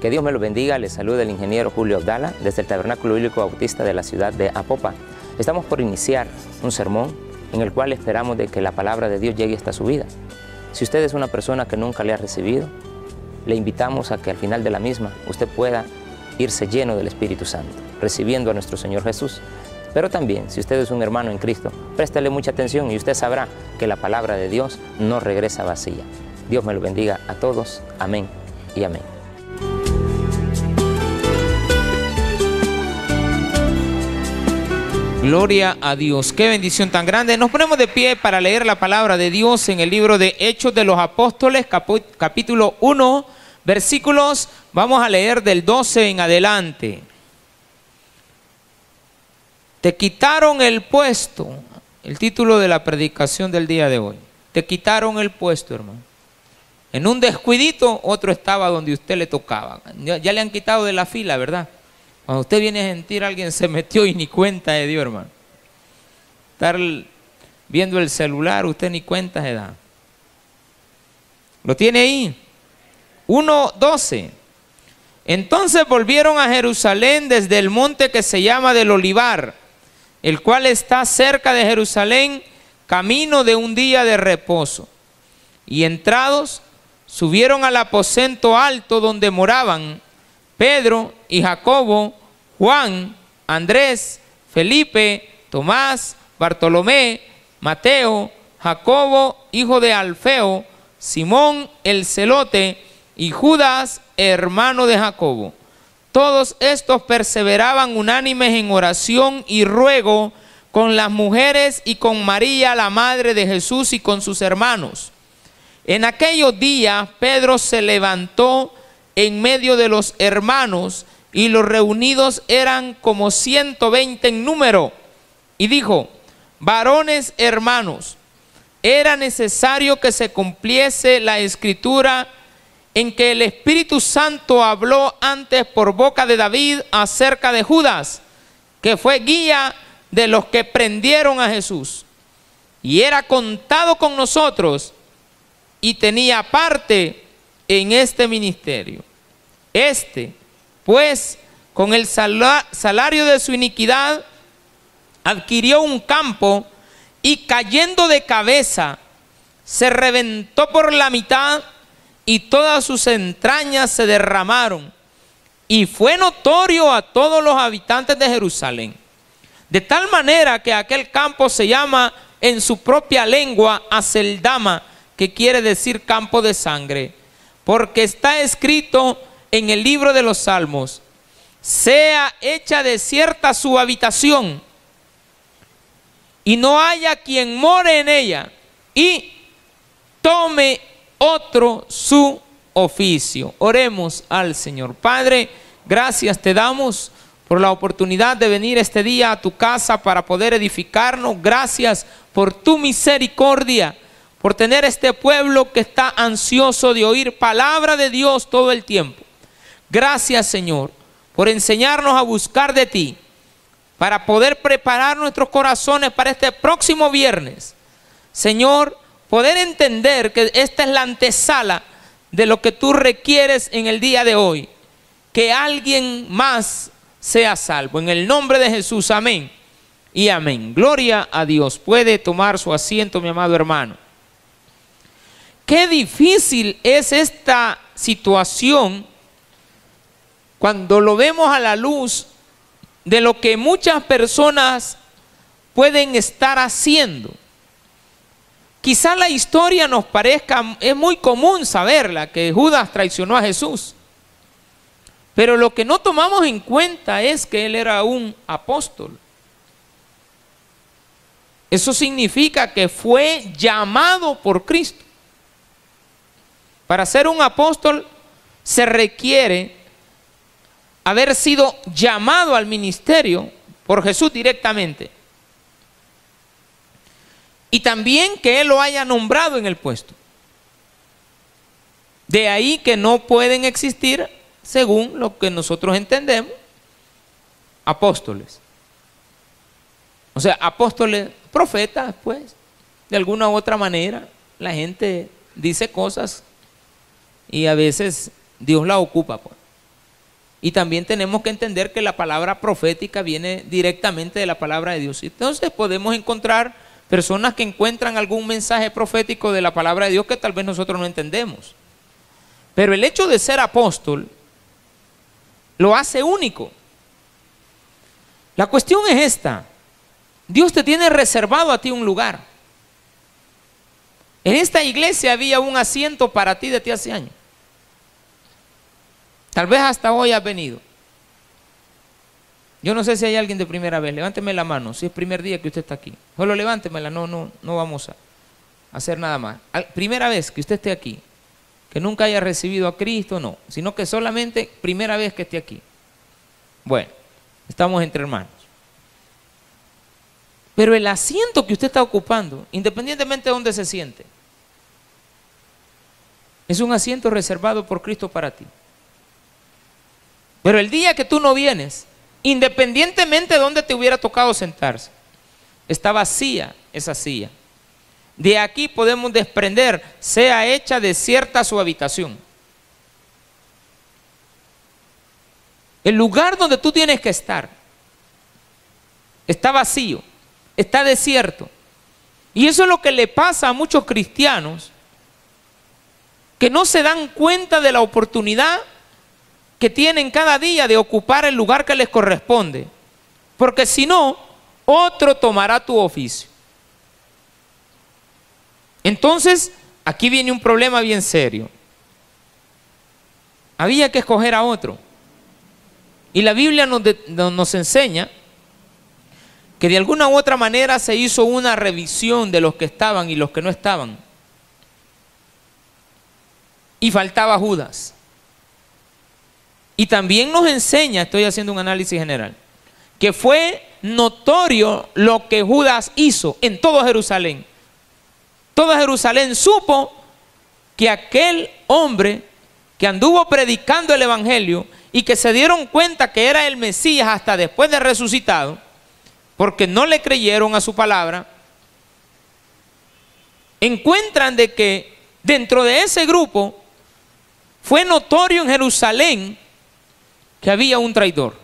Que Dios me lo bendiga. Les saluda el ingeniero Julio Abdala desde el Tabernáculo Bíblico Bautista de la ciudad de Apopa. Estamos por iniciar un sermón en el cual esperamos de que la palabra de Dios llegue hasta su vida. Si usted es una persona que nunca le ha recibido, le invitamos a que al final de la misma usted pueda irse lleno del Espíritu Santo, recibiendo a nuestro Señor Jesús. Pero también, si usted es un hermano en Cristo, préstele mucha atención y usted sabrá que la palabra de Dios no regresa vacía. Dios me lo bendiga a todos. Amén y amén. Gloria a Dios, qué bendición tan grande. Nos ponemos de pie para leer la palabra de Dios en el libro de Hechos de los Apóstoles, capítulo 1, versículos, vamos a leer del 12 en adelante. Te quitaron el puesto, el título de la predicación del día de hoy. Te quitaron el puesto, hermano. En un descuidito, otro estaba donde usted le tocaba. Ya le han quitado de la fila, ¿verdad? Cuando usted viene a sentir, alguien se metió y ni cuenta de Dios, hermano. Estar viendo el celular, usted ni cuenta se da. ¿Lo tiene ahí? 1:12. Entonces volvieron a Jerusalén desde el monte que se llama del Olivar, el cual está cerca de Jerusalén, camino de un día de reposo. Y entrados, subieron al aposento alto donde moraban Pedro y Jacobo, Juan, Andrés, Felipe, Tomás, Bartolomé, Mateo, Jacobo, hijo de Alfeo, Simón el celote y Judas, hermano de Jacobo. Todos estos perseveraban unánimes en oración y ruego con las mujeres y con María, la madre de Jesús, y con sus hermanos. En aquellos días Pedro se levantó en medio de los hermanos, y los reunidos eran como 120 en número, y dijo: varones hermanos, era necesario que se cumpliese la escritura en que el Espíritu Santo habló antes por boca de David acerca de Judas, que fue guía de los que prendieron a Jesús, y era contado con nosotros, y tenía parte en este ministerio. Este, pues, con el salario de su iniquidad, adquirió un campo, y cayendo de cabeza, se reventó por la mitad, y todas sus entrañas se derramaron, y fue notorio a todos los habitantes de Jerusalén, de tal manera que aquel campo se llama en su propia lengua Aceldama, que quiere decir campo de sangre, porque está escrito en el libro de los Salmos: sea hecha desierta su habitación, y no haya quien more en ella, y tome otro su oficio. Oremos al Señor. Padre, gracias te damos por la oportunidad de venir este día a tu casa para poder edificarnos. Gracias por tu misericordia, por tener este pueblo que está ansioso de oír palabra de Dios todo el tiempo. Gracias, Señor, por enseñarnos a buscar de ti, para poder preparar nuestros corazones para este próximo viernes. Señor, poder entender que esta es la antesala de lo que tú requieres en el día de hoy, que alguien más sea salvo. En el nombre de Jesús, amén y amén. Gloria a Dios. Puede tomar su asiento, mi amado hermano. Qué difícil es esta situación cuando lo vemos a la luz de lo que muchas personas pueden estar haciendo. Quizá la historia nos parezca, es muy común saberla, que Judas traicionó a Jesús. Pero lo que no tomamos en cuenta es que él era un apóstol. Eso significa que fue llamado por Cristo. Para ser un apóstol se requiere haber sido llamado al ministerio por Jesús directamente, y también que Él lo haya nombrado en el puesto. De ahí que no pueden existir, según lo que nosotros entendemos, apóstoles. O sea, apóstoles, profetas, pues, de alguna u otra manera, la gente dice cosas y a veces Dios la ocupa, pues. Y también tenemos que entender que la palabra profética viene directamente de la palabra de Dios. Entonces podemos encontrar personas que encuentran algún mensaje profético de la palabra de Dios que tal vez nosotros no entendemos. Pero el hecho de ser apóstol lo hace único. La cuestión es esta: Dios te tiene reservado a ti un lugar. En esta iglesia había un asiento para ti desde hace años. Tal vez hasta hoy has venido. Yo no sé si hay alguien de primera vez. Levánteme la mano si es primer día que usted está aquí. Solo levántemela, no vamos a hacer nada más. Primera vez que usted esté aquí, que nunca haya recibido a Cristo, no, sino que solamente primera vez que esté aquí. Bueno, estamos entre hermanos. Pero el asiento que usted está ocupando, independientemente de dónde se siente, es un asiento reservado por Cristo para ti. Pero el día que tú no vienes, independientemente de dónde te hubiera tocado sentarse, está vacía esa silla. De aquí podemos desprender, sea hecha desierta su habitación. El lugar donde tú tienes que estar está vacío, está desierto. Y eso es lo que le pasa a muchos cristianos que no se dan cuenta de la oportunidad que tienen cada día de ocupar el lugar que les corresponde, porque si no, otro tomará tu oficio. Entonces, aquí viene un problema bien serio. Había que escoger a otro. Y la Biblia nos enseña que de alguna u otra manera se hizo una revisión de los que estaban y los que no estaban. Y faltaba Judas. Y también nos enseña, estoy haciendo un análisis general, que fue notorio lo que Judas hizo en todo Jerusalén. Toda Jerusalén supo que aquel hombre que anduvo predicando el evangelio y que se dieron cuenta que era el Mesías hasta después de resucitado, porque no le creyeron a su palabra, encuentran de que dentro de ese grupo fue notorio en Jerusalén que había un traidor.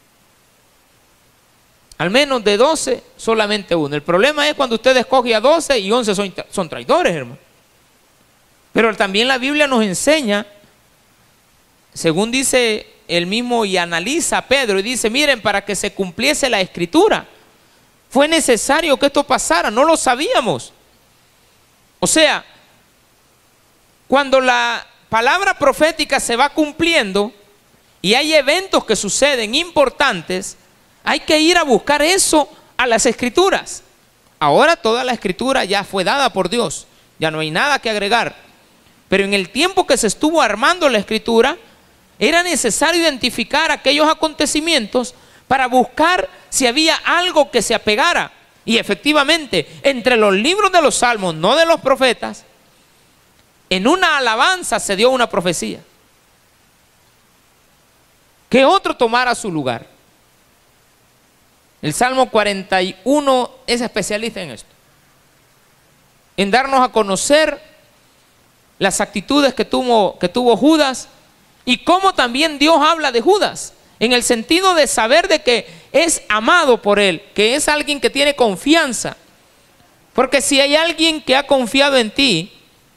Al menos de 12, solamente uno. El problema es cuando usted escoge a 12 y 11 son traidores, hermano. Pero también la Biblia nos enseña, según dice el mismo y analiza Pedro, y dice, miren, para que se cumpliese la escritura, fue necesario que esto pasara, no lo sabíamos. O sea, cuando la palabra profética se va cumpliendo y hay eventos que suceden importantes, hay que ir a buscar eso a las escrituras. Ahora toda la escritura ya fue dada por Dios, ya no hay nada que agregar. Pero en el tiempo que se estuvo armando la escritura, era necesario identificar aquellos acontecimientos para buscar si había algo que se apegara. Y efectivamente, entre los libros de los salmos, no de los profetas, en una alabanza se dio una profecía. Que otro tomara su lugar. El Salmo 41 es especialista en esto, en darnos a conocer las actitudes que tuvo Judas y cómo también Dios habla de Judas, en el sentido de saber de que es amado por él, que es alguien que tiene confianza. Porque si hay alguien que ha confiado en ti,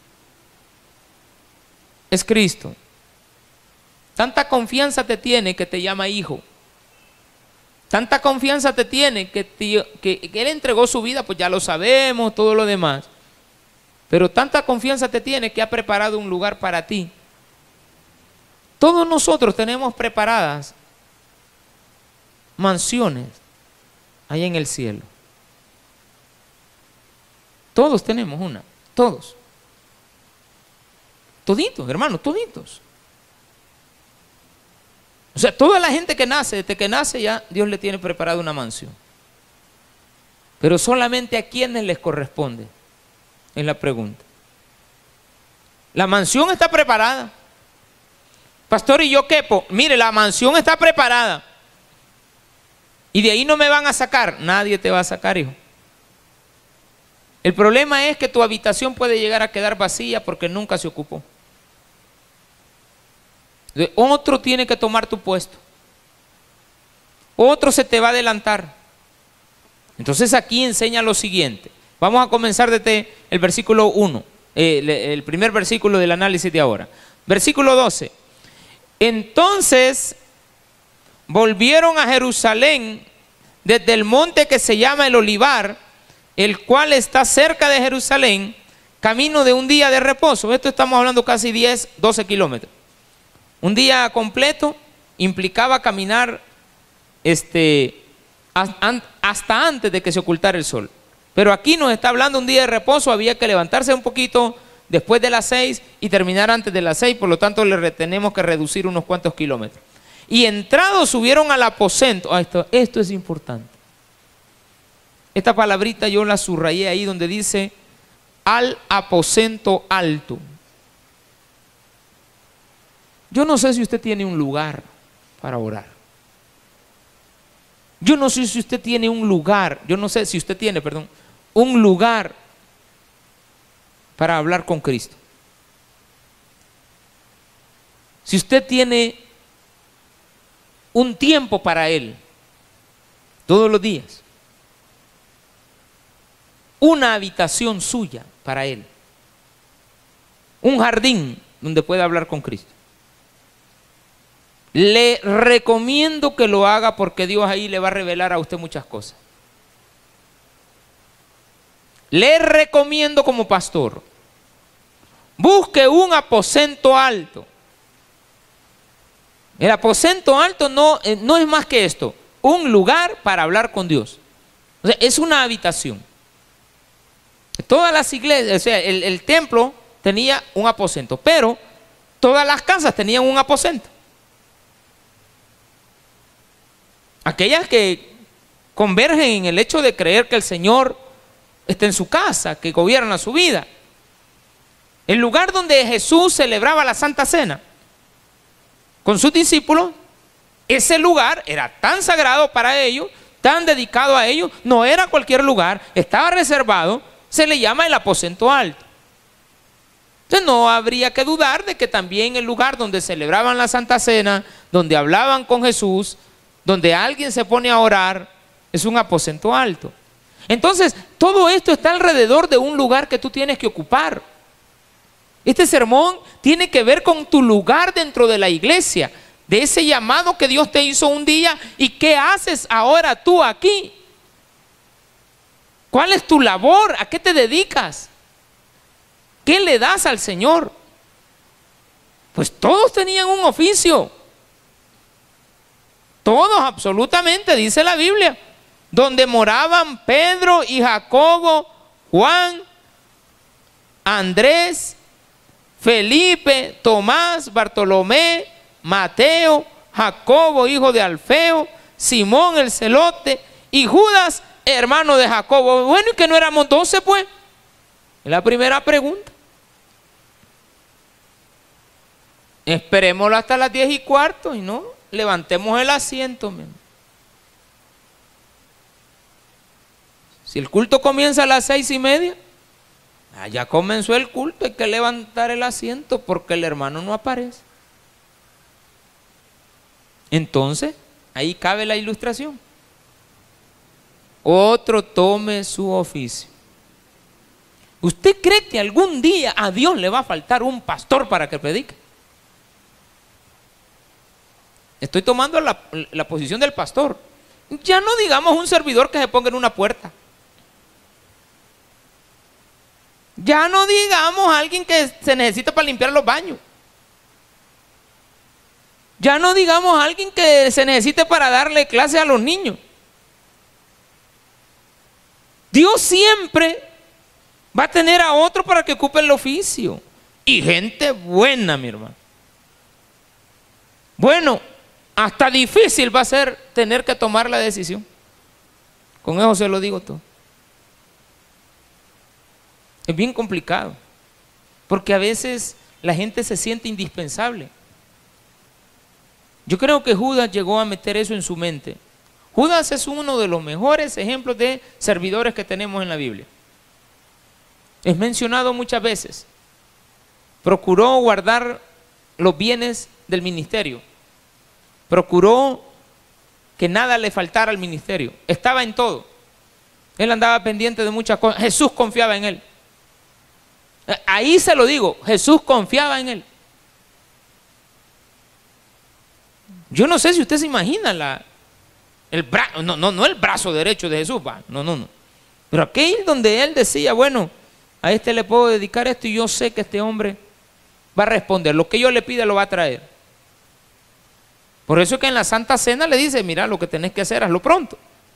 es Cristo. Tanta confianza te tiene que te llama hijo. Tanta confianza te tiene que Él entregó su vida, pues ya lo sabemos, todo lo demás. Pero tanta confianza te tiene que ha preparado un lugar para ti. Todos nosotros tenemos preparadas mansiones allá en el cielo. Todos tenemos una, todos. Toditos, hermanos, toditos. O sea, toda la gente que nace, desde que nace ya Dios le tiene preparada una mansión. Pero solamente a quienes les corresponde, es la pregunta. La mansión está preparada. Pastor, ¿y yo qué? Mire, la mansión está preparada. Y de ahí no me van a sacar. Nadie te va a sacar, hijo. El problema es que tu habitación puede llegar a quedar vacía porque nunca se ocupó. Otro tiene que tomar tu puesto. Otro se te va a adelantar. Entonces aquí enseña lo siguiente. Vamos a comenzar desde el versículo 1, el primer versículo del análisis de ahora. Versículo 12. Entonces volvieron a Jerusalén desde el monte que se llama el Olivar, el cual está cerca de Jerusalén, camino de un día de reposo. Esto estamos hablando casi 10, 12 kilómetros. Un día completo implicaba caminar hasta antes de que se ocultara el sol. Pero aquí nos está hablando un día de reposo, había que levantarse un poquito después de las 6 y terminar antes de las 6, por lo tanto tenemos que reducir unos cuantos kilómetros. Y entrados subieron al aposento. Esto es importante. Esta palabrita yo la subrayé ahí donde dice al aposento alto. Yo no sé si usted tiene un lugar para orar. Yo no sé si usted tiene un lugar, un lugar para hablar con Cristo. Si usted tiene un tiempo para Él, todos los días, una habitación suya para Él, un jardín donde pueda hablar con Cristo. Le recomiendo que lo haga porque Dios ahí le va a revelar a usted muchas cosas. Le recomiendo como pastor, busque un aposento alto. El aposento alto no es más que esto, un lugar para hablar con Dios. O sea, es una habitación. Todas las iglesias, o sea, el templo tenía un aposento, pero todas las casas tenían un aposento. Aquellas que convergen en el hecho de creer que el Señor está en su casa, que gobierna su vida. El lugar donde Jesús celebraba la Santa Cena con sus discípulos, ese lugar era tan sagrado para ellos, tan dedicado a ellos, no era cualquier lugar, estaba reservado, se le llama el aposento alto. Entonces no habría que dudar de que también el lugar donde celebraban la Santa Cena, donde hablaban con Jesús, donde alguien se pone a orar, es un aposento alto. Entonces, todo esto está alrededor de un lugar que tú tienes que ocupar. Este sermón tiene que ver con tu lugar dentro de la iglesia, de ese llamado que Dios te hizo un día y qué haces ahora tú aquí. ¿Cuál es tu labor? ¿A qué te dedicas? ¿Qué le das al Señor? Pues todos tenían un oficio. Todos, absolutamente, dice la Biblia. Donde moraban Pedro y Jacobo, Juan, Andrés, Felipe, Tomás, Bartolomé, Mateo, Jacobo, hijo de Alfeo, Simón el celote y Judas, hermano de Jacobo. Bueno, ¿y que no éramos 12 pues? Es la primera pregunta. Esperémoslo hasta las 10:15 y no, levantemos el asiento, mi hermano. Si el culto comienza a las 6:30, ya comenzó el culto, hay que levantar el asiento porque el hermano no aparece. Entonces, ahí cabe la ilustración. Otro tome su oficio. ¿Usted cree que algún día a Dios le va a faltar un pastor para que predique? Estoy tomando la posición del pastor. Ya no digamos un servidor que se ponga en una puerta. Ya no digamos alguien que se necesita para limpiar los baños. Ya no digamos alguien que se necesite para darle clase a los niños. Dios siempre va a tener a otro para que ocupe el oficio. Y gente buena, mi hermano. Bueno, hasta difícil va a ser tener que tomar la decisión. Con eso se lo digo todo. Es bien complicado, porque a veces la gente se siente indispensable. Yo creo que Judas llegó a meter eso en su mente. Judas es uno de los mejores ejemplos de servidores que tenemos en la Biblia. Es mencionado muchas veces. Procuró guardar los bienes del ministerio. Procuró que nada le faltara al ministerio. Estaba en todo. Él andaba pendiente de muchas cosas. Jesús confiaba en él. Ahí se lo digo, Jesús confiaba en él. Yo no sé si usted se imagina no el brazo derecho de Jesús, no. Pero aquel donde él decía, bueno, a este le puedo dedicar esto y yo sé que este hombre va a responder. Lo que yo le pida lo va a traer. Por eso es que en la Santa Cena le dice, mira, lo que tenés que hacer, hazlo pronto.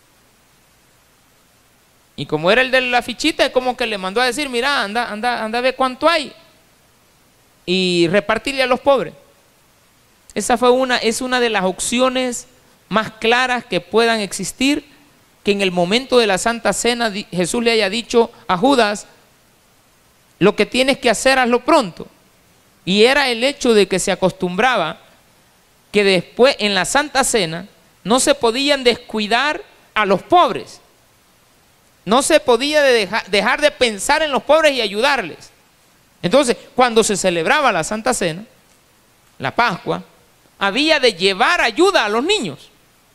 Y como era el de la fichita, es como que le mandó a decir, mira, anda a ver cuánto hay y repartirle a los pobres. Esa es una de las opciones más claras que puedan existir, que en el momento de la Santa Cena Jesús le haya dicho a Judas, lo que tienes que hacer, hazlo pronto. Y era el hecho de que se acostumbraba que después en la Santa Cena no se podían descuidar a los pobres. No se podía dejar de pensar en los pobres y ayudarles. Entonces, cuando se celebraba la Santa Cena, la Pascua, había de llevar ayuda a los niños,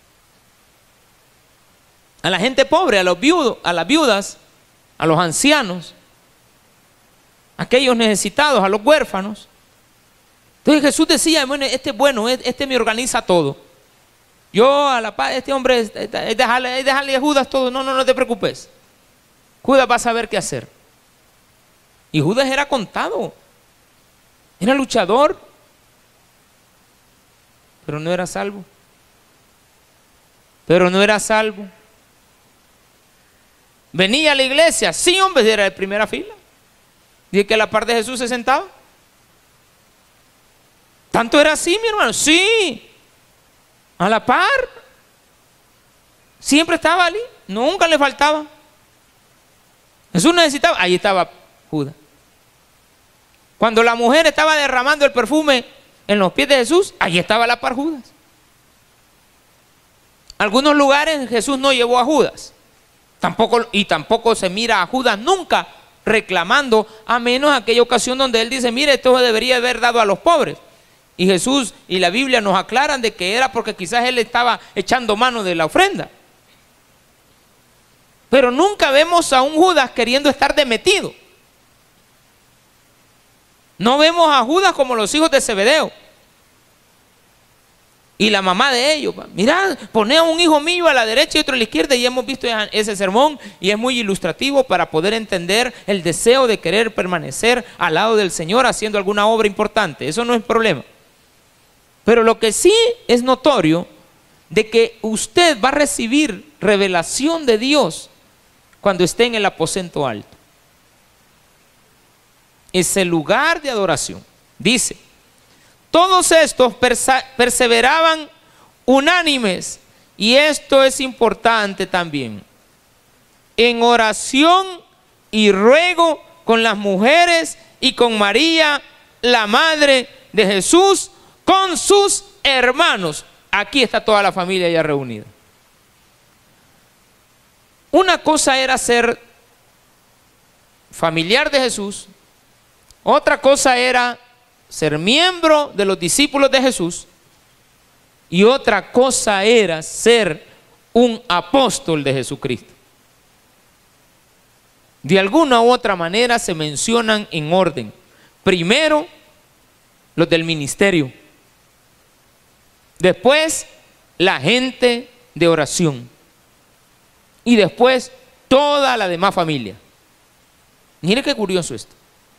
a la gente pobre, a los viudos, a las viudas, a los ancianos, a aquellos necesitados, a los huérfanos. Entonces Jesús decía, bueno, este me organiza todo. Yo a la paz, este hombre, es dejarle a Judas todo. No te preocupes. Judas va a saber qué hacer. Y Judas era contado, era luchador, pero no era salvo. Venía a la iglesia, sí, hombre, era de primera fila. Dice que a la par de Jesús se sentaba. ¿Tanto era así, mi hermano? Sí, a la par. Siempre estaba allí, nunca le faltaba. Jesús necesitaba, ahí estaba Judas. Cuando la mujer estaba derramando el perfume en los pies de Jesús, ahí estaba a la par Judas. Algunos lugares Jesús no llevó a Judas. Tampoco se mira a Judas nunca reclamando, a menos aquella ocasión donde él dice, mire, esto debería haber dado a los pobres. Y Jesús y la Biblia nos aclaran de que era porque quizás él estaba echando mano de la ofrenda. Pero nunca vemos a un Judas queriendo estar de metido. No vemos a Judas como los hijos de Zebedeo y la mamá de ellos. Mirad, poné a un hijo mío a la derecha y otro a la izquierda, y hemos visto ese sermón y es muy ilustrativo para poder entender el deseo de querer permanecer al lado del Señor haciendo alguna obra importante. Eso no es problema. Pero lo que sí es notorio de que usted va a recibir revelación de Dios cuando esté en el aposento alto. Es el lugar de adoración. Dice, todos estos perseveraban unánimes, y esto es importante también, en oración y ruego con las mujeres y con María, la madre de Jesús, con sus hermanos. Aquí está toda la familia ya reunida. Una cosa era ser familiar de Jesús, otra cosa era ser miembro de los discípulos de Jesús, y otra cosa era ser un apóstol de Jesucristo. De alguna u otra manera se mencionan en orden. Primero, los del ministerio. Después, la gente de oración. Y después, toda la demás familia. Mire qué curioso esto.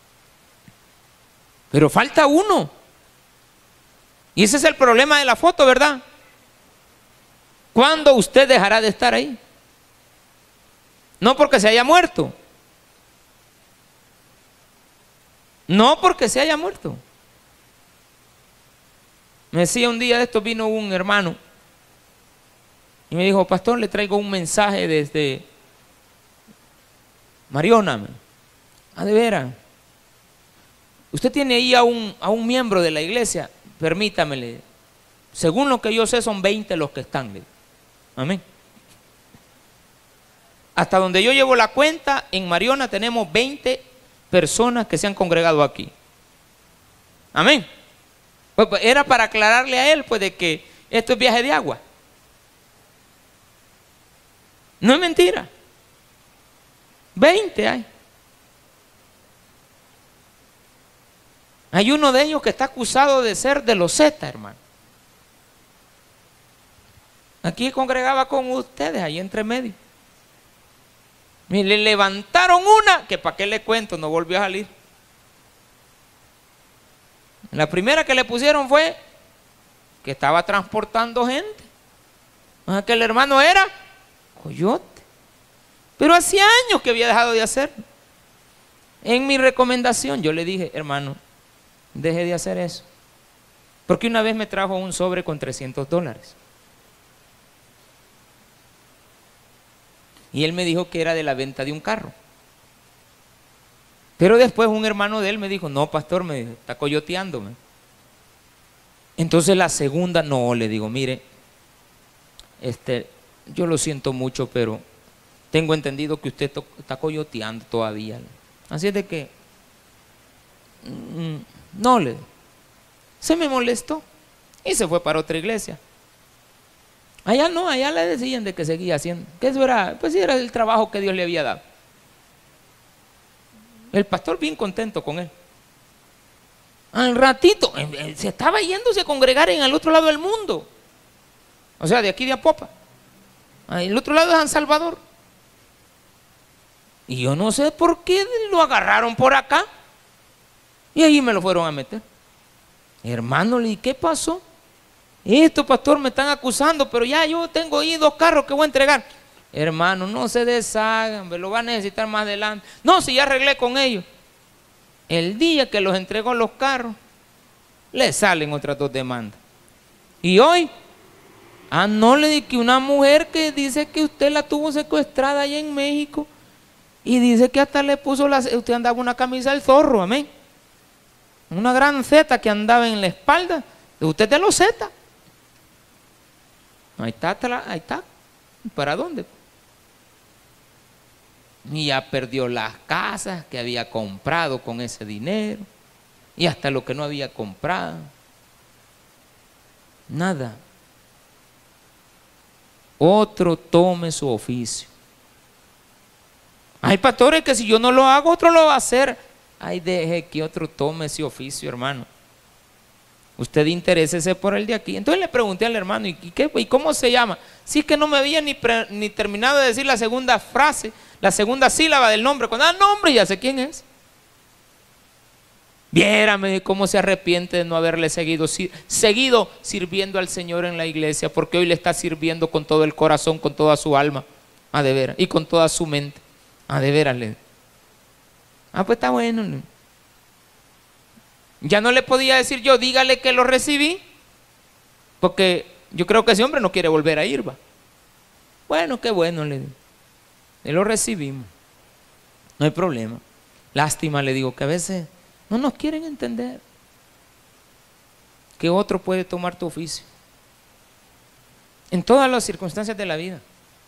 Pero falta uno. Y ese es el problema de la foto, ¿verdad? ¿Cuándo usted dejará de estar ahí? No porque se haya muerto. No porque se haya muerto. Me decía un día de esto, vino un hermano y me dijo, pastor, le traigo un mensaje desde Mariona. De veras. Usted tiene ahí a un miembro de la iglesia, permítamele. Según lo que yo sé, son 20 los que están. Amén. Hasta donde yo llevo la cuenta, en Mariona tenemos 20 personas que se han congregado aquí. Amén. Pues era para aclararle a él pues de que esto es viaje de agua. No es mentira. 20 hay. Hay uno de ellos que está acusado de ser de los Z, hermano. Aquí congregaba con ustedes, ahí entre medio. Y le levantaron una, que para qué le cuento, no volvió a salir. La primera que le pusieron fue que estaba transportando gente. Aquel hermano era coyote. Pero hacía años que había dejado de hacer. En mi recomendación yo le dije, hermano, deje de hacer eso. Porque una vez me trajo un sobre con $300. Y él me dijo que era de la venta de un carro. Pero después un hermano de él me dijo, no, pastor, me dijo, está coyoteándome. Entonces la segunda, no, le digo, mire, yo lo siento mucho, pero tengo entendido que usted está coyoteando todavía. Así es de que, no, le digo. Se me molestó y se fue para otra iglesia. Allá no, allá le decían de que seguía haciendo, que eso era, pues sí, era el trabajo que Dios le había dado. El pastor bien contento con él. Al ratito, se estaba yéndose a congregar en el otro lado del mundo. O sea, de aquí de Apopa. El otro lado es San Salvador. Y yo no sé por qué lo agarraron por acá. Y ahí me lo fueron a meter. Hermano, ¿y qué pasó? Esto, pastor, me están acusando, pero ya yo tengo ahí 2 carros que voy a entregar. Hermano, no se deshagan, me lo va a necesitar más adelante. No, si ya arreglé con ellos. El día que los entregó los carros, le salen otras 2 demandas. Y hoy, no le di que una mujer que dice que usted la tuvo secuestrada allá en México y dice que hasta le puso usted andaba una camisa del zorro, amén. Una gran Z que andaba en la espalda. Usted es de los Z. Ahí está. ¿Para dónde? Y ya perdió las casas que había comprado con ese dinero. Y hasta lo que no había comprado. Nada. Otro tome su oficio. Hay pastores que si yo no lo hago, otro lo va a hacer. Ay, deje que otro tome ese oficio, hermano. Usted interésese por el de aquí. Entonces le pregunté al hermano, ¿y cómo se llama? Sí, que no me había ni terminado de decir la segunda frase, la segunda sílaba del nombre. Cuando nombre, ya sé quién es. Viérame cómo se arrepiente de no haberle seguido sirviendo al Señor en la iglesia, porque hoy le está sirviendo con todo el corazón, con toda su alma, a de veras, y con toda su mente, a de veras. Pues está bueno. Ya no le podía decir yo, dígale que lo recibí, porque yo creo que ese hombre no quiere volver a ir, va. Bueno, qué bueno, le digo. Y lo recibimos. No hay problema. Lástima, le digo, que a veces no nos quieren entender que otro puede tomar tu oficio. En todas las circunstancias de la vida.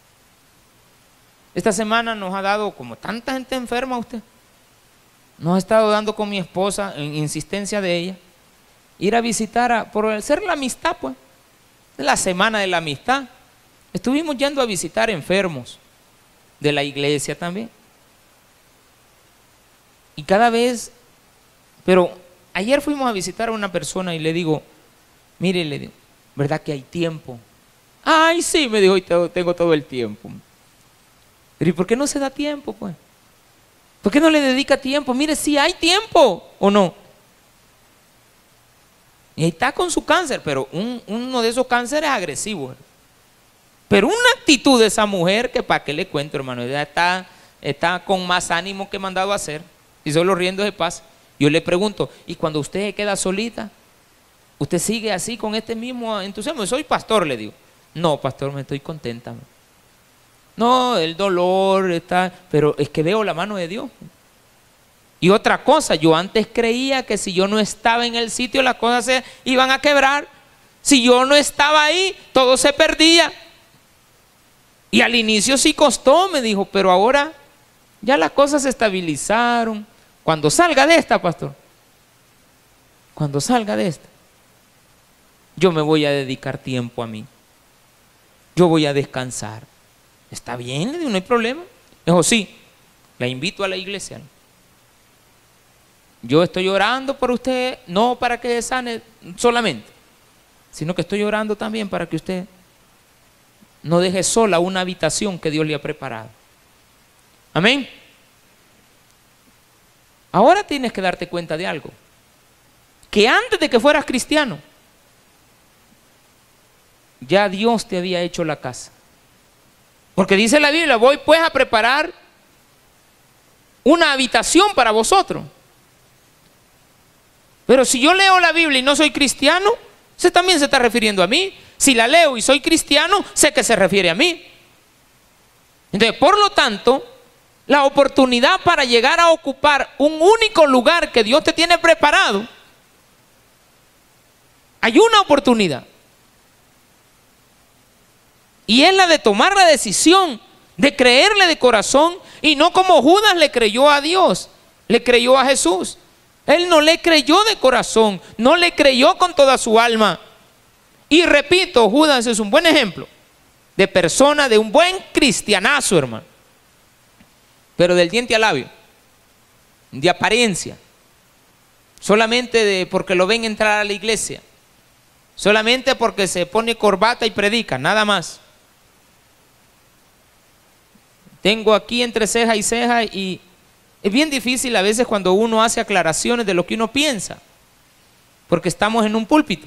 Esta semana nos ha dado, como tanta gente enferma usted, nos ha estado dando con mi esposa, en insistencia de ella, ir a visitar, por ser la amistad, pues, la semana de la amistad. Estuvimos yendo a visitar enfermos de la iglesia también. Y cada vez, pero ayer fuimos a visitar a una persona y le digo, mire, le digo, ¿verdad que hay tiempo? Ay, sí, me dijo, hoy tengo todo el tiempo. Pero ¿y por qué no se da tiempo, pues? ¿Por qué no le dedica tiempo? Mire, si hay tiempo o no. Y ahí está con su cáncer, pero uno de esos cánceres agresivos. Pero una actitud de esa mujer que para qué le cuento, hermano, ella está con más ánimo que mandado a hacer. Y solo riendo de paz. Yo le pregunto, ¿y cuando usted se queda solita, usted sigue así con este mismo entusiasmo? Soy pastor, le digo. No, pastor, me estoy contenta. No, el dolor está, pero es que veo la mano de Dios. Y otra cosa, yo antes creía que si yo no estaba en el sitio las cosas se iban a quebrar. Si yo no estaba ahí, todo se perdía. Y al inicio sí costó, me dijo, pero ahora ya las cosas se estabilizaron. Cuando salga de esta, pastor, cuando salga de esta, yo me voy a dedicar tiempo a mí. Yo voy a descansar. Está bien, no hay problema. Eso sí, la invito a la iglesia. Yo estoy orando por usted, no para que se sane solamente, sino que estoy orando también para que usted no deje sola una habitación que Dios le ha preparado. Amén. Ahora tienes que darte cuenta de algo, que antes de que fueras cristiano, ya Dios te había hecho la casa. Porque dice la Biblia, voy pues a preparar una habitación para vosotros. Pero si yo leo la Biblia y no soy cristiano, ese también se está refiriendo a mí. Si la leo y soy cristiano, sé que se refiere a mí. Entonces, por lo tanto, la oportunidad para llegar a ocupar un único lugar que Dios te tiene preparado, hay una oportunidad. Y es la de tomar la decisión de creerle de corazón, y no como Judas le creyó a Dios, le creyó a Jesús. Él no le creyó de corazón, no le creyó con toda su alma. Y repito, Judas es un buen ejemplo de persona, de un buen cristianazo, hermano. Pero del diente al labio, de apariencia, solamente porque lo ven entrar a la iglesia, solamente porque se pone corbata y predica, nada más. Tengo aquí entre ceja y ceja, y es bien difícil a veces cuando uno hace aclaraciones de lo que uno piensa, porque estamos en un púlpito.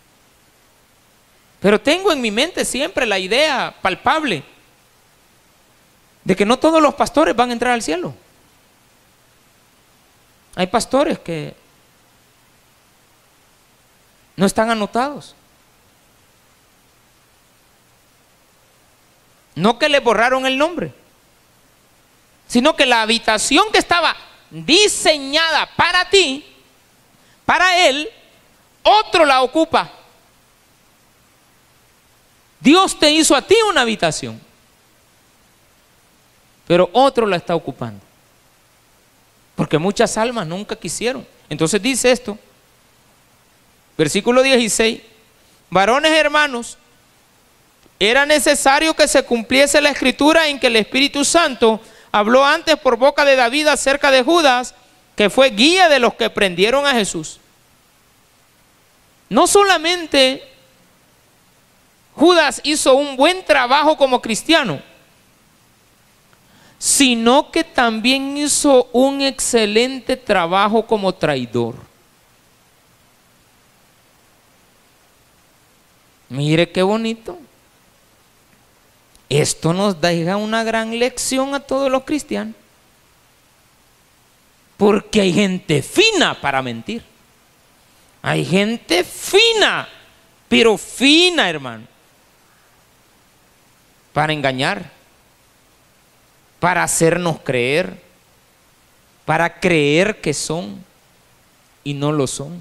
Pero tengo en mi mente siempre la idea palpable de que no todos los pastores van a entrar al cielo. Hay pastores que no están anotados. No que le borraron el nombre, sino que la habitación que estaba diseñada para ti, para él, otro la ocupa. Dios te hizo a ti una habitación, pero otro la está ocupando, porque muchas almas nunca quisieron. Entonces dice esto, versículo 16: varones hermanos, era necesario que se cumpliese la escritura en que el Espíritu Santo habló antes por boca de David acerca de Judas, que fue guía de los que prendieron a Jesús. No solamente Judas hizo un buen trabajo como cristiano, sino que también hizo un excelente trabajo como traidor. Mire qué bonito. Esto nos da una gran lección a todos los cristianos, porque hay gente fina para mentir. Hay gente fina, pero fina, hermano, para engañar, para hacernos creer, para creer que son y no lo son.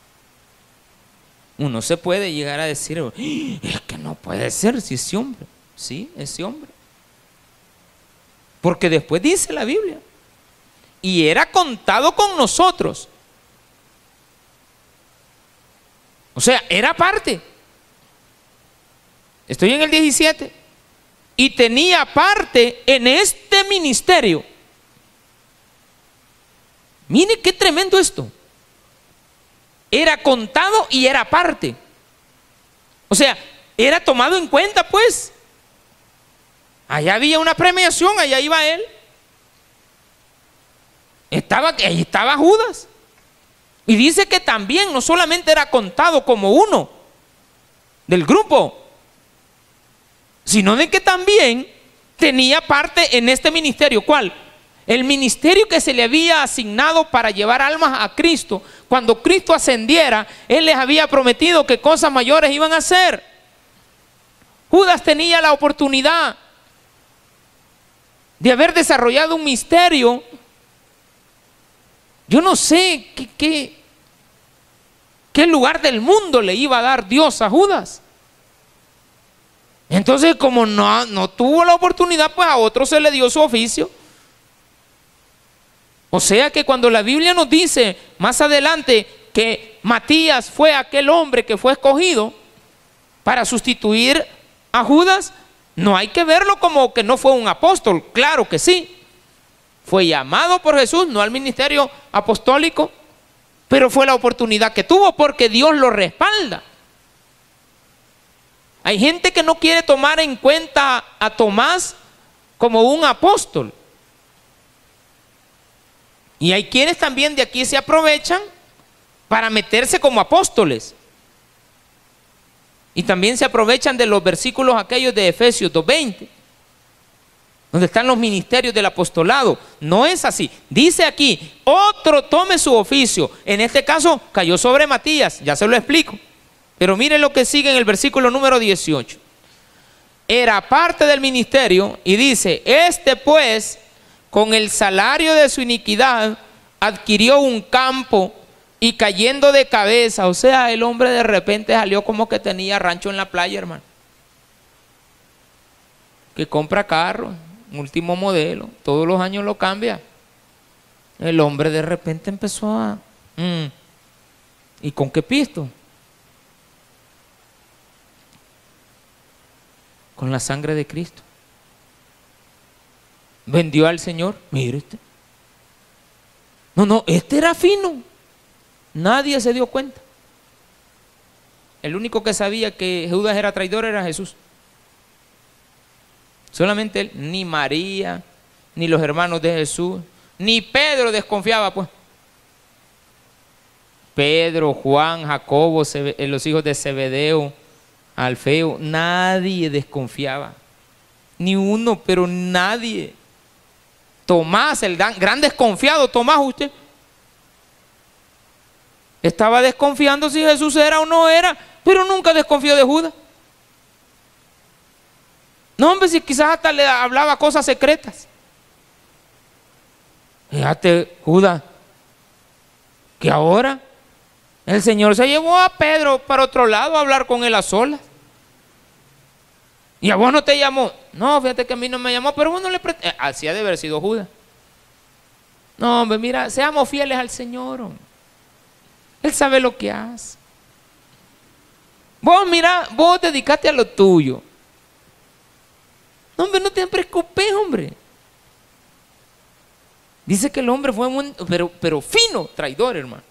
Uno se puede llegar a decir, es que no puede ser si ese hombre. Sí, ese hombre. Porque después dice la Biblia, y era contado con nosotros. O sea, era parte. Estoy en el 17. Y tenía parte en este ministerio. Mire qué tremendo esto. Era contado y era parte. O sea, era tomado en cuenta, pues. Allá había una premiación, allá iba él. Ahí estaba Judas. Y dice que también no solamente era contado como uno del grupo, sino de que también tenía parte en este ministerio. ¿Cuál? El ministerio que se le había asignado para llevar almas a Cristo. Cuando Cristo ascendiera, Él les había prometido que cosas mayores iban a hacer. Judas tenía la oportunidad de haber desarrollado un misterio. Yo no sé qué lugar del mundo le iba a dar Dios a Judas. Entonces, como no tuvo la oportunidad, pues a otro se le dio su oficio. O sea que cuando la Biblia nos dice más adelante que Matías fue aquel hombre que fue escogido, para sustituir a Judas. No hay que verlo como que no fue un apóstol, claro que sí. Fue llamado por Jesús, no al ministerio apostólico, pero fue la oportunidad que tuvo porque Dios lo respalda. Hay gente que no quiere tomar en cuenta a Tomás como un apóstol. Y hay quienes también de aquí se aprovechan para meterse como apóstoles. Y también se aprovechan de los versículos aquellos de Efesios 2:20, donde están los ministerios del apostolado. No es así. Dice aquí, otro tome su oficio. En este caso cayó sobre Matías, ya se lo explico. Pero mire lo que sigue en el versículo número 18. Era parte del ministerio y dice, este pues, con el salario de su iniquidad, adquirió un campo y cayendo de cabeza, o sea, el hombre de repente salió como que tenía rancho en la playa, hermano. Que compra carro, último modelo, todos los años lo cambia. El hombre de repente empezó a... ¿Y con qué pisto? Con la sangre de Cristo. Vendió al Señor. Mire usted. No, este era fino. Nadie se dio cuenta. El único que sabía que Judas era traidor era Jesús. Solamente él, ni María, ni los hermanos de Jesús, ni Pedro desconfiaba, pues. Pedro, Juan, Jacobo, los hijos de Zebedeo, Alfeo, nadie desconfiaba. Ni uno, pero nadie. Tomás, el gran desconfiado, Tomás, usted. Estaba desconfiando si Jesús era o no era, pero nunca desconfió de Judas. No, hombre, si quizás hasta le hablaba cosas secretas. Fíjate, Judas, que ahora el Señor se llevó a Pedro para otro lado a hablar con él a solas. Y a vos no te llamó. No, fíjate que a mí no me llamó, pero vos no le presté. Así ha de haber sido Judas. No, hombre, mira, seamos fieles al Señor, hombre. Él sabe lo que hace. Vos, mira, vos dedicate a lo tuyo. No, hombre, no te preocupes, hombre. Dice que el hombre fue muy, pero fino, traidor, hermano.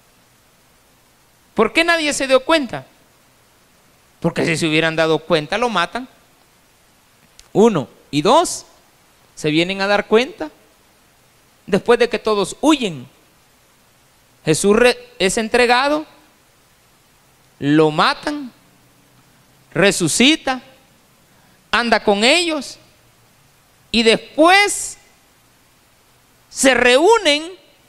¿Por qué nadie se dio cuenta? Porque si se hubieran dado cuenta, lo matan. 1 y 2, se vienen a dar cuenta después de que todos huyen. Jesús es entregado, lo matan, resucita, anda con ellos y después se reúnen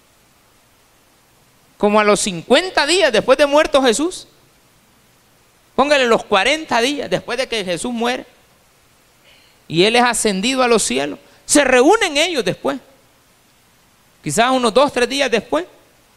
como a los 50 días después de muerto Jesús. Póngale los 40 días después de que Jesús muere y Él es ascendido a los cielos. Se reúnen ellos después, quizás unos 2 o 3 días después,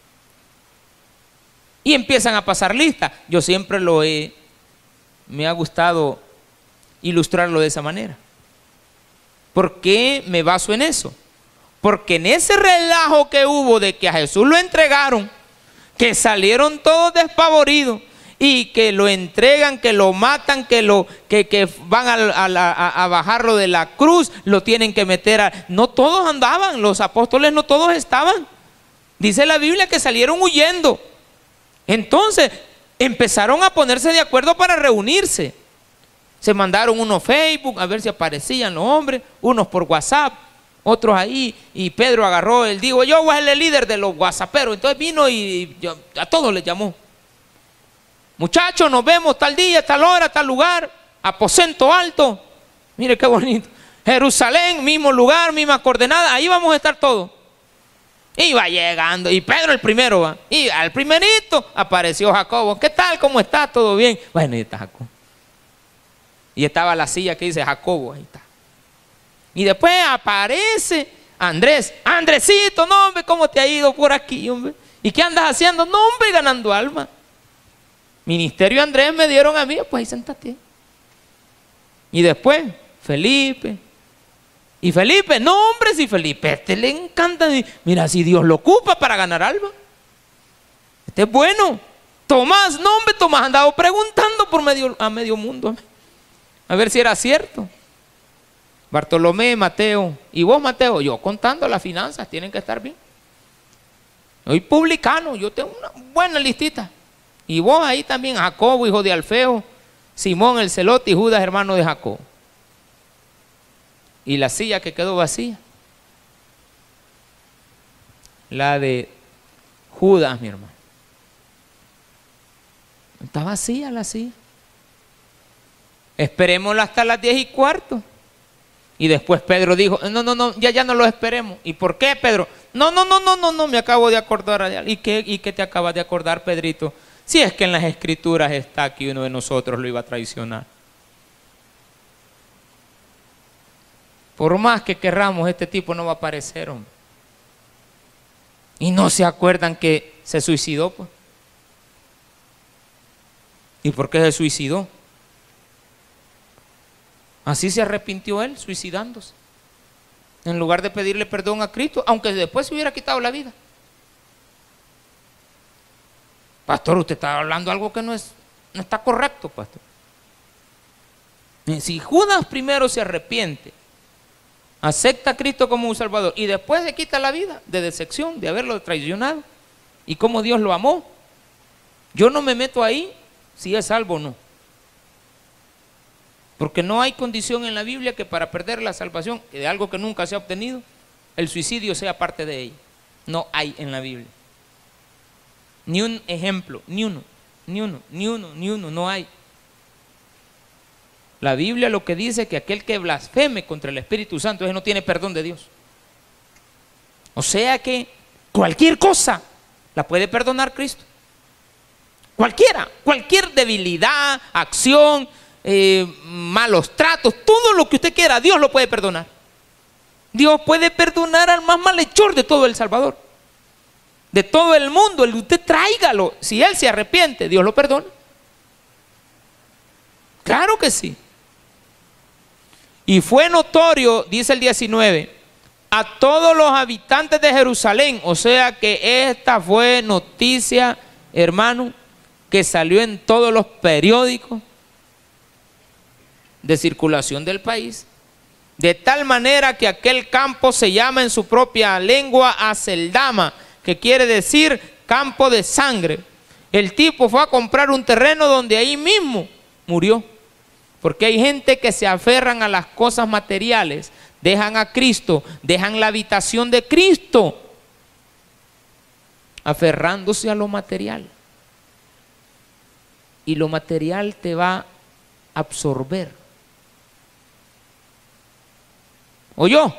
y empiezan a pasar lista. Yo siempre me ha gustado ilustrarlo de esa manera. ¿Por qué me baso en eso? Porque en ese relajo que hubo de que a Jesús lo entregaron, que salieron todos despavoridos y que lo entregan, que lo matan, que van a bajarlo de la cruz, lo tienen que meter no todos andaban, los apóstoles no todos estaban. Dice la Biblia que salieron huyendo. Entonces empezaron a ponerse de acuerdo para reunirse. Se mandaron unos Facebook a ver si aparecían los hombres, unos por WhatsApp, otros ahí, y Pedro agarró, él dijo, yo voy a ser el líder de los whatsapperos. Entonces vino y a todos les llamó. Muchachos, nos vemos tal día, tal hora, tal lugar, aposento alto. Mire qué bonito. Jerusalén, mismo lugar, misma coordenada, ahí vamos a estar todos. Y va llegando, y Pedro el primero va. Y al primerito apareció Jacobo. ¿Qué tal? ¿Cómo está? ¿Todo bien? Bueno, y está Jacobo. Y estaba la silla que dice Jacobo, ahí está. Y después aparece Andrés. Andresito, no, hombre, ¿cómo te ha ido por aquí, hombre? ¿Y qué andas haciendo? No, hombre, ganando alma. Ministerio Andrés me dieron a mí, pues ahí sentate. Y después, Felipe. Y Felipe, no, hombre, si Felipe, este le encanta. Mira, si Dios lo ocupa para ganar alma. Este es bueno. Tomás, no, hombre, Tomás andaba preguntando por medio mundo a ver si era cierto. Bartolomé, Mateo, y vos, Mateo, yo contando las finanzas, tienen que estar bien. Soy publicano, yo tengo una buena listita. Y vos ahí también, Jacobo, hijo de Alfeo, Simón el celote y Judas, hermano de Jacob. Y la silla que quedó vacía, la de Judas, mi hermano. Está vacía la silla. Esperémosla hasta las 10:15. Y después Pedro dijo, no, ya no lo esperemos. ¿Y por qué, Pedro? No, me acabo de acordar. ¿Y qué te acabas de acordar, Pedrito? Si es que en las Escrituras está que uno de nosotros lo iba a traicionar. Por más que querramos, este tipo no va a aparecer, hombre. Y no se acuerdan que se suicidó, pues. ¿Y por qué se suicidó? Así se arrepintió él, suicidándose. En lugar de pedirle perdón a Cristo, aunque después se hubiera quitado la vida. Pastor, usted está hablando algo que no está correcto, pastor. Si Judas primero se arrepiente, acepta a Cristo como un salvador y después se quita la vida de decepción, de haberlo traicionado y cómo Dios lo amó, yo no me meto ahí si es salvo o no. Porque no hay condición en la Biblia que para perder la salvación de algo que nunca se ha obtenido, el suicidio sea parte de ella. No hay en la Biblia. Ni un ejemplo, ni uno, no hay. La Biblia lo que dice es que aquel que blasfeme contra el Espíritu Santo, ese no tiene perdón de Dios. O sea que cualquier cosa la puede perdonar Cristo. Cualquier debilidad, acción, malos tratos, todo lo que usted quiera, Dios lo puede perdonar. Dios puede perdonar al más malhechor de todo El Salvador, de todo el mundo. El usted tráigalo, si él se arrepiente, Dios lo perdona. Claro que sí. Y fue notorio, dice el 19, a todos los habitantes de Jerusalén. O sea que esta fue noticia, hermano, que salió en todos los periódicos de circulación del país, de tal manera que aquel campo se llama en su propia lengua Aceldama, que quiere decir campo de sangre. El tipo fue a comprar un terreno donde ahí mismo murió, porque hay gente que se aferran a las cosas materiales, dejan a Cristo, dejan la habitación de Cristo, aferrándose a lo material, y lo material te va a absorber. ¿Oyó?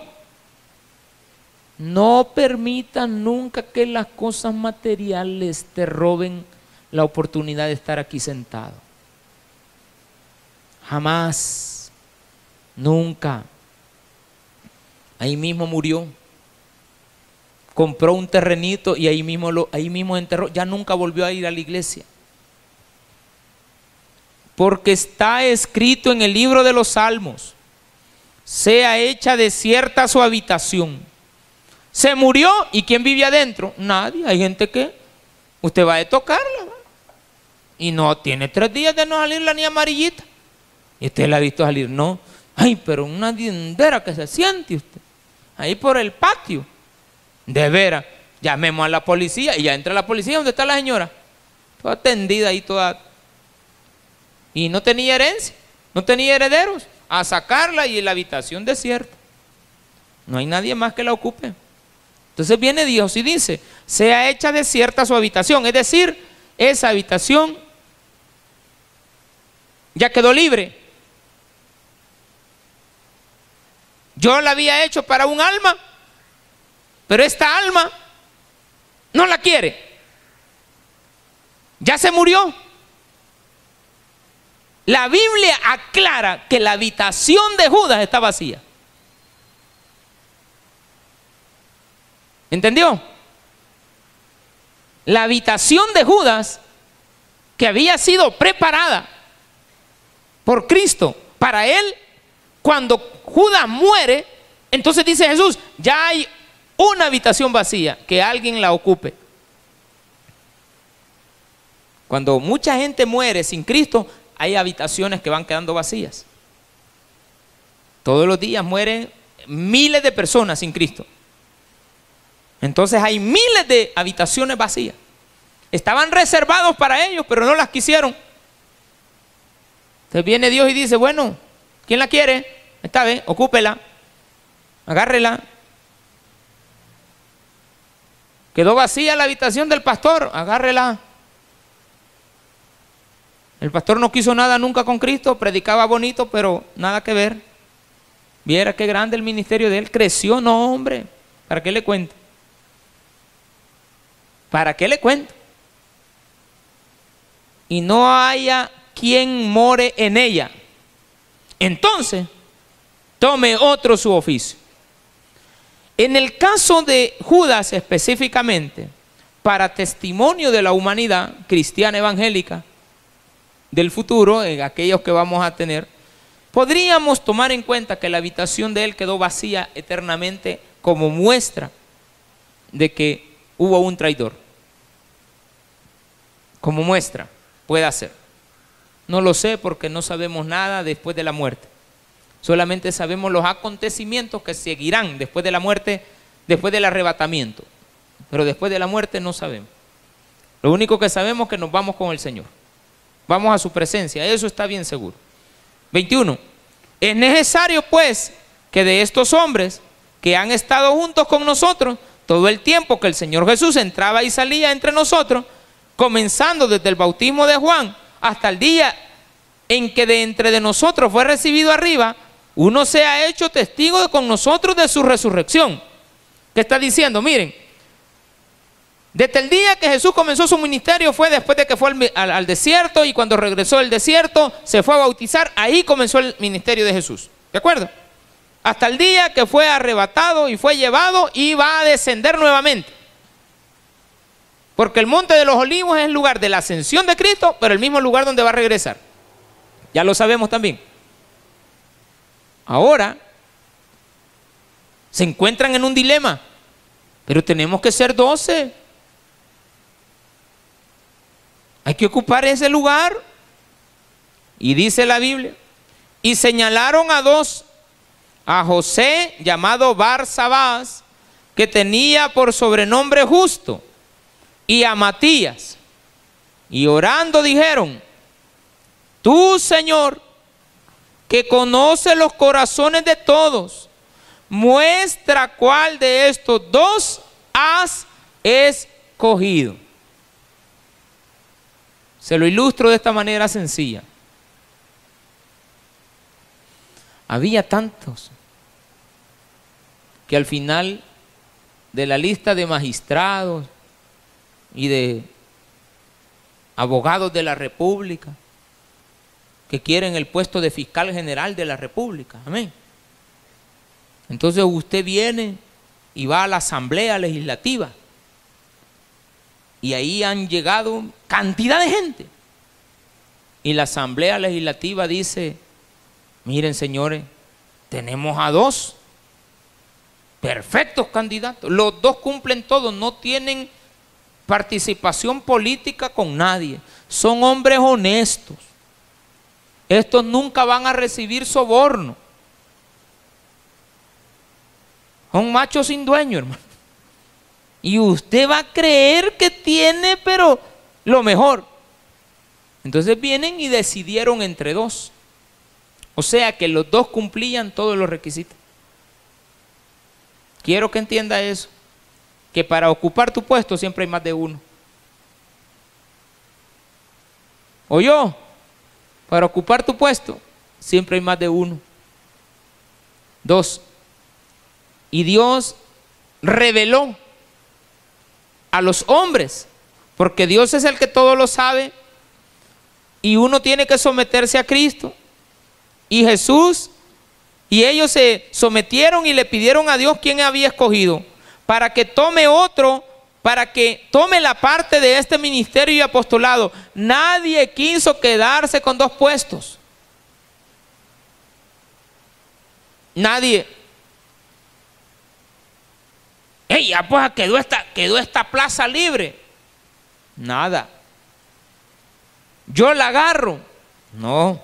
No permitan nunca que las cosas materiales te roben la oportunidad de estar aquí sentado. Jamás, nunca. Ahí mismo murió. Compró un terrenito y ahí mismo enterró. Ya nunca volvió a ir a la iglesia. Porque está escrito en el libro de los Salmos: sea hecha desierta su habitación. Se murió, ¿y quién vive adentro? Nadie. Hay gente que usted va a tocarla, ¿no? Y no tiene 3 días de no salirla ni amarillita. Y usted la ha visto salir, no. Ay, pero una diendera que se siente usted ahí por el patio. De veras, llamemos a la policía. Y ya entra la policía. ¿Dónde está la señora? Toda tendida ahí, toda. Y no tenía herencia, no tenía herederos. A sacarla y en la habitación desierta. No hay nadie más que la ocupe. Entonces viene Dios y dice: sea hecha desierta su habitación. Es decir, esa habitación ya quedó libre. Yo la había hecho para un alma, pero esta alma no la quiere. Ya se murió. La Biblia aclara que la habitación de Judas está vacía. ¿Entendió? La habitación de Judas, que había sido preparada por Cristo para él, cuando Judas muere, entonces dice Jesús: ya hay una habitación vacía, que alguien la ocupe. Cuando mucha gente muere sin Cristo, hay habitaciones que van quedando vacías. Todos los días mueren miles de personas sin Cristo. Entonces hay miles de habitaciones vacías. Estaban reservados para ellos, pero no las quisieron. Entonces viene Dios y dice, bueno, ¿quién la quiere? Esta vez, ocúpela, agárrela. Quedó vacía la habitación del pastor, agárrela. El pastor no quiso nada nunca con Cristo, predicaba bonito, pero nada que ver. Viera qué grande el ministerio de él, creció, no hombre, ¿para qué le cuento? ¿Para qué le cuento? Y no haya quien more en ella. Entonces, tome otro su oficio. En el caso de Judas específicamente, para testimonio de la humanidad cristiana evangélica del futuro, en aquellos que vamos a tener, podríamos tomar en cuenta que la habitación de él quedó vacía eternamente como muestra de que hubo un traidor. Como muestra, puede ser. No lo sé porque no sabemos nada después de la muerte. Solamente sabemos los acontecimientos que seguirán después de la muerte, después del arrebatamiento. Pero después de la muerte no sabemos. Lo único que sabemos es que nos vamos con el Señor. Vamos a su presencia, eso está bien seguro. 21. Es necesario pues que de estos hombres que han estado juntos con nosotros todo el tiempo que el Señor Jesús entraba y salía entre nosotros, comenzando desde el bautismo de Juan hasta el día en que de entre de nosotros fue recibido arriba, uno se ha hecho testigo con nosotros de su resurrección. ¿Qué está diciendo? Miren, desde el día que Jesús comenzó su ministerio fue después de que fue al desierto, y cuando regresó del desierto se fue a bautizar, ahí comenzó el ministerio de Jesús. ¿De acuerdo? Hasta el día que fue arrebatado y fue llevado y va a descender nuevamente. Porque el monte de los olivos es el lugar de la ascensión de Cristo, pero el mismo lugar donde va a regresar. Ya lo sabemos también. Ahora se encuentran en un dilema, pero tenemos que ser 12. Hay que ocupar ese lugar. Y dice la Biblia, y señalaron a 2, a José llamado Barsabás, que tenía por sobrenombre Justo, y a Matías, y orando dijeron, tú, Señor, que conoce los corazones de todos, muestra cuál de estos 2 has escogido. Se lo ilustro de esta manera sencilla. Había tantos que al final de la lista de magistrados y de abogados de la República que quieren el puesto de fiscal general de la República. Amén. Entonces usted viene y va a la Asamblea Legislativa y ahí han llegado cantidad de gente. Y la Asamblea Legislativa dice, miren señores, tenemos a 2 perfectos candidatos. Los 2 cumplen todo, no tienen participación política con nadie. Son hombres honestos. Estos nunca van a recibir soborno. Son machos sin dueño, hermano. Y usted va a creer que tiene, pero lo mejor. Entonces vienen y decidieron entre 2. O sea que los 2 cumplían todos los requisitos. Quiero que entienda eso. Que para ocupar tu puesto siempre hay más de uno. ¿Oyó? Para ocupar tu puesto siempre hay más de uno. 2. Y Dios reveló a los hombres, porque Dios es el que todo lo sabe, y uno tiene que someterse a Cristo. Y Jesús y ellos se sometieron y le pidieron a Dios quién había escogido para que tome otro, para que tome la parte de este ministerio y apostolado. Nadie quiso quedarse con 2 puestos. Nadie. ¡Ey, ya pues quedó esta plaza libre! Nada. Yo la agarro. No.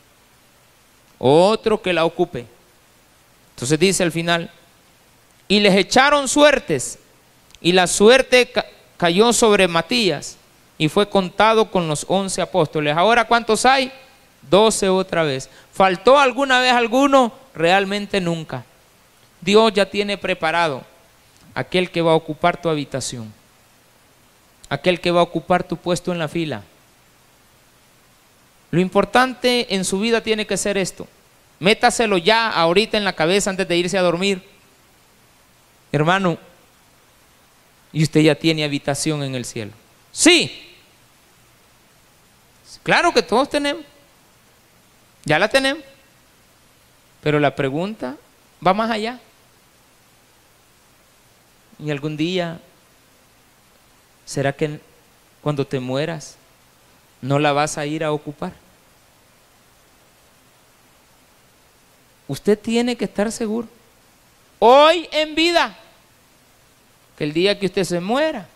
Otro que la ocupe. Entonces dice al final, y les echaron suertes, y la suerte cayó sobre Matías, y fue contado con los 11 apóstoles. Ahora, ¿cuántos hay? 12 otra vez. ¿Faltó alguna vez alguno? Realmente nunca. Dios ya tiene preparado aquel que va a ocupar tu habitación, aquel que va a ocupar tu puesto en la fila. Lo importante en su vida tiene que ser esto. Métaselo ya ahorita en la cabeza antes de irse a dormir. Hermano, y usted ya tiene habitación en el cielo. Sí. Claro que todos tenemos. Ya la tenemos. Pero la pregunta va más allá. Y algún día, ¿será que cuando te mueras no la vas a ir a ocupar? Usted tiene que estar seguro, hoy en vida, que el día que usted se muera,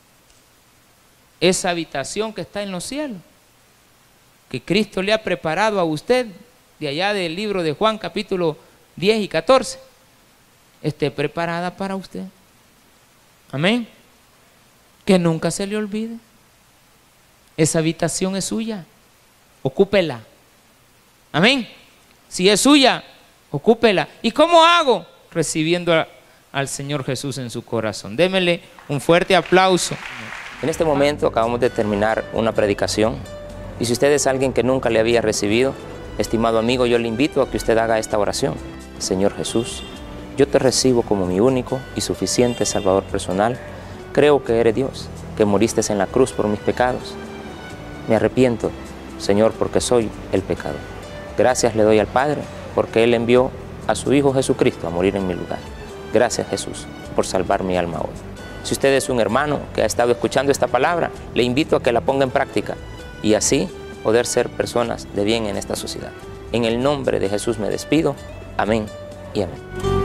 esa habitación que está en los cielos, que Cristo le ha preparado a usted, de allá del libro de Juan capítulo 10 y 14, esté preparada para usted. Amén. Que nunca se le olvide. Esa habitación es suya. Ocúpela. Amén. Si es suya, ocúpela. ¿Y cómo hago? Recibiendo al Señor Jesús en su corazón. Démele un fuerte aplauso. En este momento acabamos de terminar una predicación. Y si usted es alguien que nunca le había recibido, estimado amigo, yo le invito a que usted haga esta oración. Señor Jesús, yo te recibo como mi único y suficiente Salvador personal. Creo que eres Dios, que moriste en la cruz por mis pecados. Me arrepiento, Señor, porque soy el pecador. Gracias le doy al Padre, porque Él envió a su Hijo Jesucristo a morir en mi lugar. Gracias, Jesús, por salvar mi alma hoy. Si usted es un hermano que ha estado escuchando esta palabra, le invito a que la ponga en práctica y así poder ser personas de bien en esta sociedad. En el nombre de Jesús me despido. Amén y amén.